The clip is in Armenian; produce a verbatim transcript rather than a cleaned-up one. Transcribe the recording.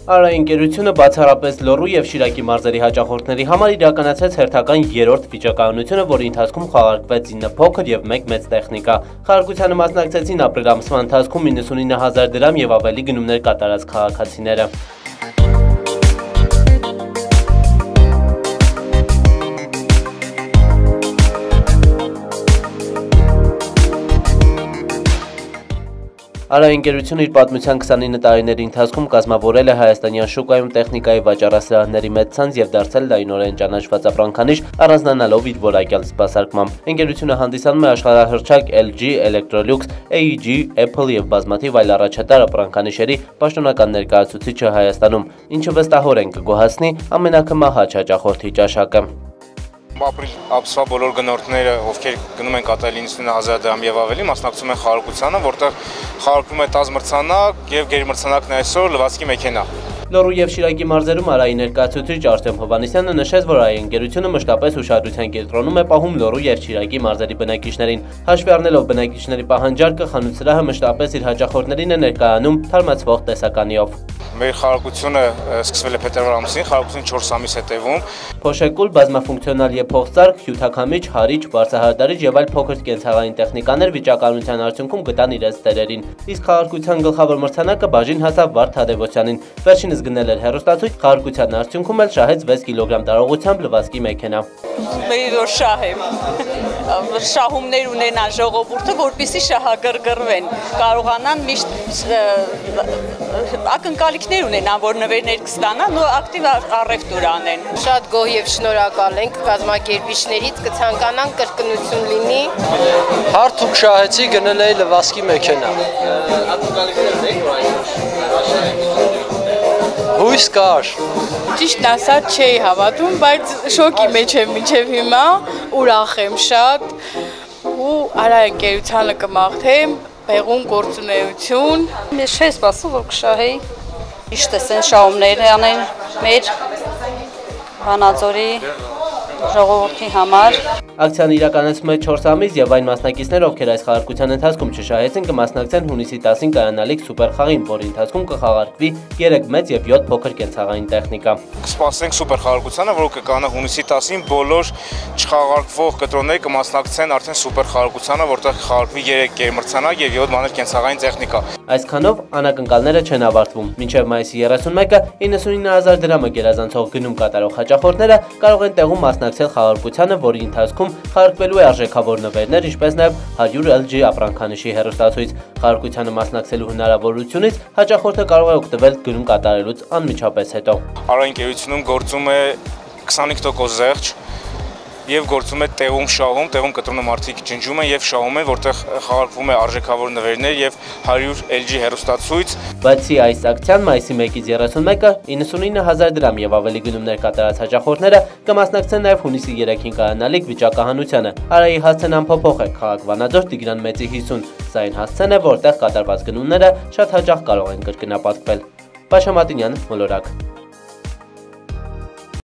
Արայի ընկերությունը բացառապես Լոռու և Շիրակի մարզերի հաճախորդների համար իրականացրեց հերթական երրորդ վիճակահանությունը, որի ընթացքում խաղարկվեց ինը փոքր և մեկ մեծ տեխնիկա։ Խաղարկությանը մասնակցեցին ապրիլ ամսվա ընթացքում իննսունինը հազար դրամ և ավելի գնումներ կատարած քաղաքացիները։ Արայի ընկերությունը իր պատմության քսանինը տարիների ընթացքում կազմավորել է հայաստանյան շուկայում տեխնիկայի վաճառասրահների մեծ ցանց և դարձել լայնորեն ճանաչված ապրանքանիշ, առանձնանալով իր որակյալ սպասարկմամբ։ Ընկերությունը հանդիսանում է աշխարհահռչակ L G, Electrolux, A E G, Apple և բազմաթիվ այլ առաջատար ապրանքանիշերի պաշտոնական ներկայացուցիչը Հայաստանում, ինչը վստահորեն կգոհացնի ամենակմահաճ հաճախորդի ճաշակը։ Ապրիլ ամսվա բոլոր գնորդները, ովքեր գնում են կատարել իննսունինը հազար դրամ եւ ավելի, մասնակցում են խաղարկությանը, որտեղ խաղարկվում է տաս մրցանակ եւ գերմրցանակն է այսօր լվացքի մեքենա։ Լոռու և Շիրակի մարզերում Արայի ներկայացուցիչ Արտեմ Հովհաննիսյանը նշեց, որ Արայի ընկերությունը մշտապես ուշադրության կենտրոնում է պահում Լոռու և Շիրակի մարզերի բնակիչներին։ Հաշվի առնելով բնակիչների պահանջարկը, խանութ-սրահը մշտապես իր հաճախորդներին է ներկայանում թարմացվող տեսականիով։ Մեր խաղարկությունը սկսվել է փետրվար ամսին, խաղարկությունը չորս ամիս է տևում։ Փոշեկուլ, բազմաֆունկցիոնալ և փոխծարկ, հյութաքամիչ, հարիչ, բարձրահարդարիչ եւ այլ փոքր կենցաղային տեխնիկաներ վիճակահանության արդյունքում գտան իրենց տերերին։ Իսկ խաղարկության գլխավոր մրցանակը բաժին հասավ Վարդ Թադևոսյանին։ Վերջինս գնել էր հեռուստացույց, խաղարկության արդյունքում էլ շահեց վեց կիլոգրամ տարողությամբ լվացքի մեքենա։ Մեր որ շահեմ, շահումներ ունենան ժողովուրդը, որպեսզի շահագրգռվեն, կարողանան միշտ ակնկալիքներ ունենան, որ նվերներ կստանան ու ակտիվ առևտուր անեն։ Շատ գոհ եւ շնորհակալ ենք կազմակերպիչներից, կցանկանանք կրկնություն լինի։ Հարթ ու շահեցի գնել էի լվացքի մեքենա։ Հույս կար։ Ճիշտն ասած չէի հավատում, բայց շոկի մեջ եմ մինչև հիմա, ուրախ եմ շատ ու Արայի ընկերությանը կմաղթեմ, բեղուն գործունեություն։ Ես չէի սպասում, որ կշահեի։ Միշտ են շահումներ անեն մեր Վանաձորի ժողովրդի համար։ Ակցիան իրականացվում է չորս ամիս եւ այն մասնակիցները, ովքեր այս խաղարկության ընթացքում չշահեցին, կմասնակցեն հունիսի տասին կայանալիք սուպեր խաղին, որի ընթացքում կխաղարկվի երեք մեծ եւ յոթ փոքր կենցաղային տեխնիկա։ Կսպասենք սուպեր խաղարկությանը, որը կկանա հունիսի տասին, բոլոր չխաղարկվող կտրոնները կմասնակցեն արդեն սուպեր խաղարկությանը, որտեղ կխաղարկվի երեք գերմրցանակ եւ յոթ մանր կենցաղային տեխնիկա։ Այսքանով անակնկալները չեն ավարտվում։ Մինչև մայիսի երեսունմեկը իննսունինը հազար դրամը գերազանցող գնում կատարող հաճախորդները կարող են տեղում մասնակցել խաղարկությանը, որի ընթացքում խաղարկվելու է արժեքավոր նվերներ, ինչպես նաև հարյուր L G ապրանքանիշի հեռուստացույց։ Խաղարկությանը մասնակցելու հնարավորությունից հաճախորդը կարող է օգտվել գնում կատարելուց անմիջապես հետո։ Արայի ընկերությունում գործում է քսանհինգ տոկոս զեղչ եւ գործում է տեղում շահում, տեղում կտրոնը մարդիկ ջնջում են եւ շահում են, որտեղ խաղարկվում է արժեքավոր նվերներ եւ հարյուր L G հեռուստացույց։ Բացի այս ակցիան մայիսի մեկից երեսունմեկը իննսունինը հազար դրամ եւ ավելի գնումներ կատարած հաճախորդները կմասնակցեն նաեւ հունիսի երեքին կայանալիք վիճակահանությանը։ Արայի հասցեն անփոփոխ է, քաղաք Վանաձոր Տիգրան Մեծի հիսուն, սա այն հասցեն է, որտեղ կատարված գնումները շատ հաճախ կարող են կրկնապատկվել։ Պաշամատինյան, Մոլորակ։